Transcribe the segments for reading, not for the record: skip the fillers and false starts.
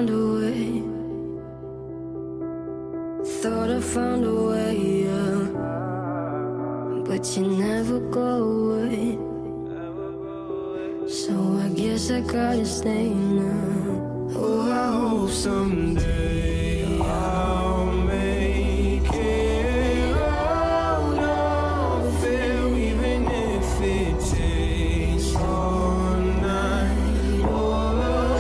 find a way. Thought I found a way, yeah. But you never go away. So I guess I gotta stay now. Oh, I hope someday I'll make it out of here, even if it takes all night or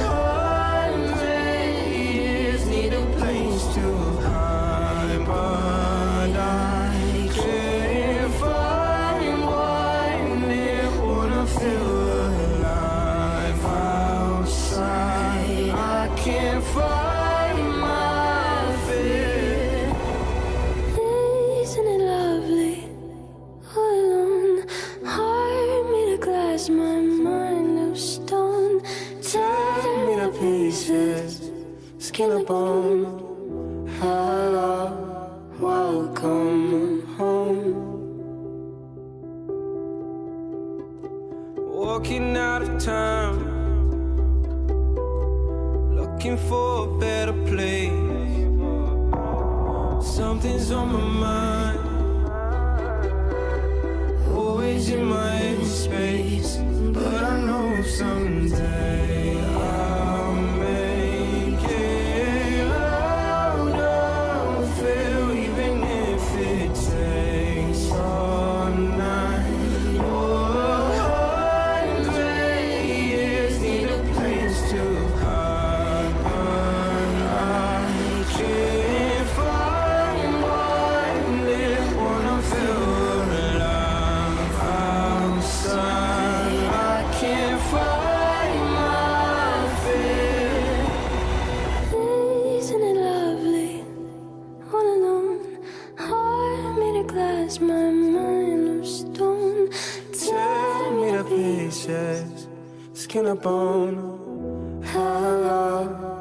100 years. Need a place to hide, but I can't find one near. Wanna feel alive outside. I can't find my fear. Isn't it lovely? All alone, heart made of glass, my mind of stone. Tear me to pieces, skin and bone. Hello, welcome home. Walking out of time, looking for a better place. Something's on my mind, always in my head space. But I know someday I'll make it out of here, even if it takes all night or 100 years. Need a place to hide, but I can't find one near. Wanna feel alive outside. I can't find my fear. Isn't it lovely? All alone, heart made of glass, my mind of stone. Tear me to pieces, skin and bone. Hello.